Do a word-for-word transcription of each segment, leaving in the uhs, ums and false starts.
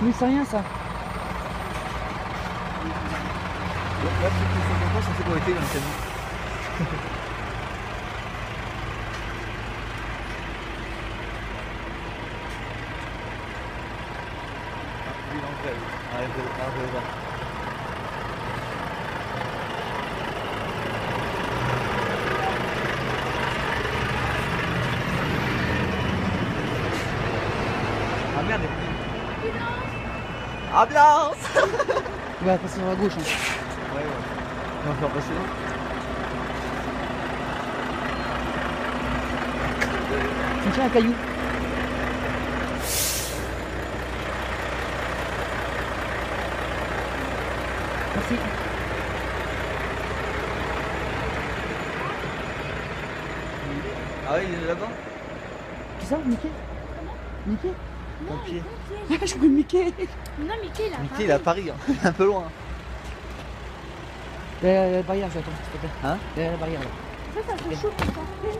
Oui, c'est rien ça. Là, ceux qui sont contents sont sécurité dans le camion. Ah, lui, il est en grève. Arrête de arrête de le voir. Ah merde, il est pris. Ambulance. Il va passer sur la gauche. Hein. Ouais, ouais. On va faire passer. Tu me tiens un caillou. Merci. Ah oui, il est là-bas. Qui ça, Mickey? Mickey? Ton pied. Je connais Mickey. Non, Mickey, il a Mickey, il est à Paris, hein. Un peu loin. Derrière la barrière, j'attends, s'il te plaît. Hein? Derrière la barrière là. Ça, ça fait chaud comme ça.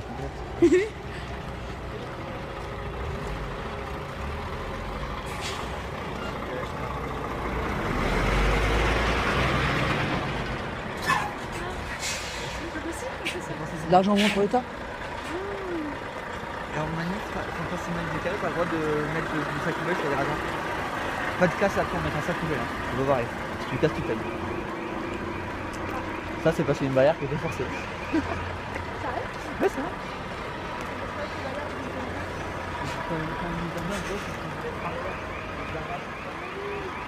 C'est de l'argent au moins pour l'État. Et en manif, quand on s'est décalé, pas le droit de mettre du sac poubelle sur les radars. Pas de casse après, on met un sac poubelle. Hein. Ça doit varier. Si tu casses, tu payes. Ça, c'est passé une barrière qui était forcée. Ça arrive? Ouais, c'est vrai. Quand- quand on nous emmène,